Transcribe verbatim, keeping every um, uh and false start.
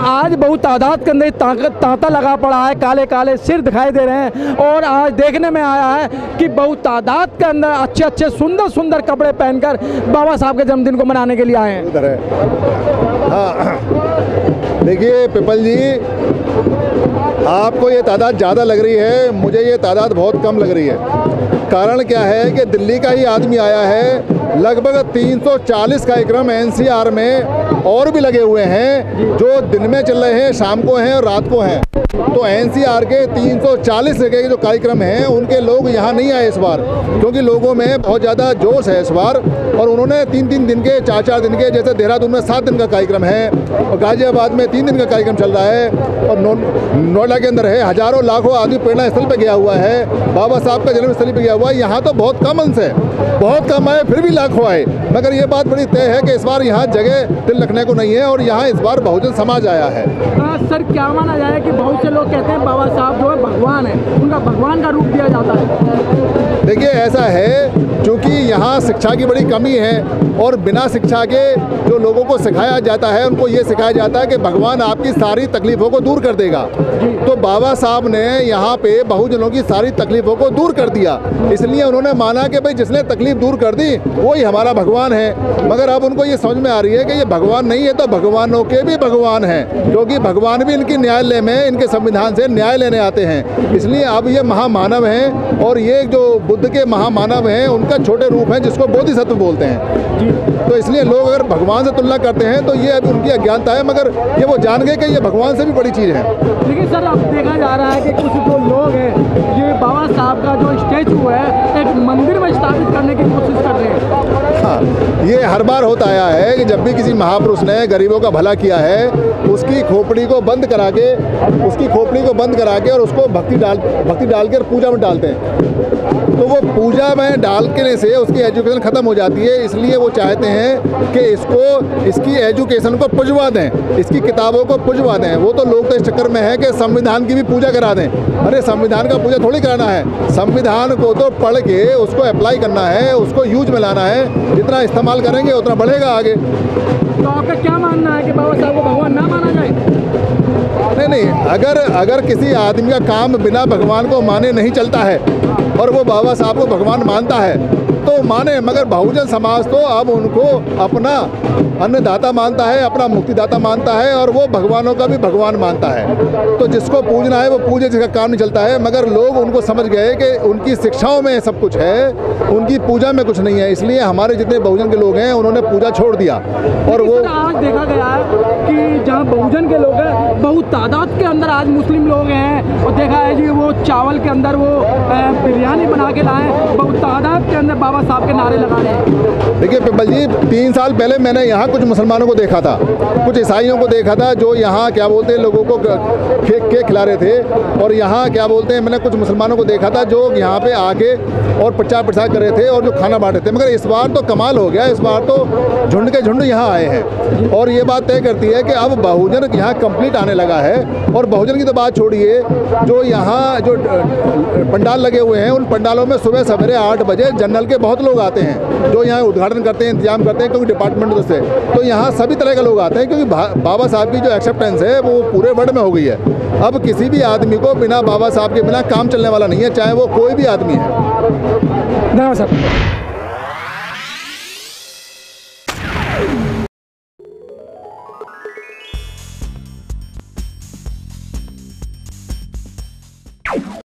आज बहुत तादाद के अंदर ताकत तांता लगा पड़ा है, काले काले सिर दिखाई दे रहे हैं और आज देखने में आया है कि बहुत तादाद के अंदर अच्छे अच्छे सुंदर सुंदर कपड़े पहनकर बाबा साहब के जन्मदिन को मनाने के लिए आए हैं। हाँ, देखिए पिपल जी, आपको ये तादाद ज़्यादा लग रही है, मुझे ये तादाद बहुत कम लग रही है। कारण क्या है कि दिल्ली का ही आदमी आया है। लगभग तीन सौ चालीस कार्यक्रम एन सी आर में और भी लगे हुए हैं, जो दिन में चल रहे हैं, शाम को हैं और रात को हैं। तो एन सी आर के तीन सौ चालीस जगह के जो कार्यक्रम हैं, उनके लोग यहाँ नहीं आए इस बार, क्योंकि लोगों में बहुत ज़्यादा जोश है इस बार। और उन्होंने तीन तीन दिन के, चार चार दिन के, जैसे देहरादून में सात दिन का कार्यक्रम है और गाजियाबाद में तीन दिन का कार्यक्रम चल रहा है और नो नोएडा के अंदर है। हज़ारों लाखों आदमी प्रेरणा स्थल पर गया हुआ है, बाबा साहब का जन्म स्थल पर गया हुआ है। यहाँ तो बहुत कम अंश है, बहुत कम आए फिर भी लाखों आए। मगर ये बात बड़ी तय है कि इस बार यहाँ जगह दिल रखने को नहीं है और यहाँ इस बार बहुजन समाज आया है। आ, सर क्या माना जाए कि बहुत से लोग कहते हैं बाबा साहब जो है भगवान है, उनका भगवान का रूप दिया जाता है। देखिए ऐसा है, क्योंकि यहाँ शिक्षा की बड़ी कमी है और बिना शिक्षा के जो लोगों को सिखाया जाता है, उनको ये सिखाया जाता है कि भगवान आपकी सारी तकलीफ़ों को दूर कर देगा। तो बाबा साहब ने यहाँ पे बहुजनों की सारी तकलीफ़ों को दूर कर दिया, इसलिए उन्होंने माना कि भाई जिसने तकलीफ़ दूर कर दी वही हमारा भगवान है। मगर अब उनको ये समझ में आ रही है कि ये भगवान नहीं है तो भगवानों के भी भगवान हैं, क्योंकि भगवान भी इनकी न्यायालय में, इनके संविधान से न्याय लेने आते हैं। इसलिए अब ये महामानव हैं और ये जो बुद्ध के महामानव हैं उनका छोटे रूप हैं, जिसको बोधिसत्व बोलते हैं। तो इसलिए लोग अगर भगवान से तुलना करते हैं तो ये अभी उनकी अज्ञानता है, मगर ये वो जान गए कि ये भगवान से भी बड़ी चीज़ है। लेकिन सर अब देखा जा रहा है कि कुछ जो लोग हैं ये बाबा साहब का जो स्टैचू है एक मंदिर में स्थापित करने की कोशिश कर रहे हैं। हाँ, ये हर बार होता आया है कि जब भी किसी महापुरुष ने गरीबों का भला किया है, उसकी खोपड़ी को बंद करा के उसकी खोपड़ी को बंद करा के और उसको भक्ति डाल भक्ति डाल कर पूजा में डालते हैं। तो वो पूजा में डाल के से उसकी एजुकेशन ख़त्म हो जाती है। इसलिए वो चाहते हैं कि इसको इसकी एजुकेशन को पुजवा दें, इसकी किताबों को पुजवा दें। वो तो लोग तो इस चक्कर में है कि संविधान की भी पूजा करा दें। अरे संविधान का पूजा थोड़ी कराना है, संविधान को तो पढ़ के उसको अप्लाई करना है, उसको यूज में लाना है। जितना इस्तेमाल करेंगे उतना बढ़ेगा आगे। तो आपका क्या मानना है कि बाबा साहब को भगवान ना माना जाए? नहीं नहीं, अगर अगर किसी आदमी का काम बिना भगवान को माने नहीं चलता है और वो बाबा साहब को भगवान मानता है तो माने, मगर बहुजन समाज तो अब उनको अपना अन्नदाता मानता है, अपना मुक्तिदाता मानता है और वो भगवानों का भी भगवान मानता है। तो जिसको पूजना है वो पूजे, जिसका काम नहीं चलता है। मगर लोग उनको समझ गए कि उनकी शिक्षाओं में सब कुछ है, उनकी पूजा में कुछ नहीं है। इसलिए हमारे जितने बहुजन के लोग हैं उन्होंने पूजा छोड़ दिया। और वो आज देखा गया है कि जहाँ बहुजन के लोग हैं बहुत तादाद के अंदर आज मुस्लिम लोग हैं और देखा है जी वो चावल के अंदर वो बिरयानी बना के लाए, बहुत तादाद के अंदर बाबा साहब के नारे लगा रहे हैं। देखिए पिपल जी, तीन साल पहले मैंने यहाँ कुछ मुसलमानों को देखा था, कुछ ईसाइयों को देखा था, जो यहाँ क्या बोलते हैं लोगों को केक केक खिला रहे थे। और यहाँ क्या बोलते हैं, मैंने कुछ मुसलमानों को देखा था जो यहाँ पे आके और प्रचार प्रसार कर रहे थे और जो खाना बांट रहे थे। मगर इस बार तो कमाल हो गया, इस बार तो झुंड के झुंड यहाँ आए हैं। और ये बात तय करती है कि अब बहुजन यहाँ कंप्लीट आने लगा है। और बहुजन की तो बात छोड़िए, जो यहाँ जो पंडाल लगे हुए हैं उन पंडालों में सुबह सवेरे आठ बजे जनरल के बहुत लोग आते हैं, जो यहाँ उद्घाटन करते हैं, इंतजाम करते हैं, क्योंकि डिपार्टमेंट से तो यहाँ सभी तरह के लोग आते हैं, क्योंकि बाबा साहब की जो एक्सेप्टेंस है वो पूरे वर्ल्ड में हो गई है। अब किसी भी आदमी को बिना बाबा साहब के बिना काम चलने वाला नहीं है, चाहे वो कोई भी आदमी है। धन्यवाद सर।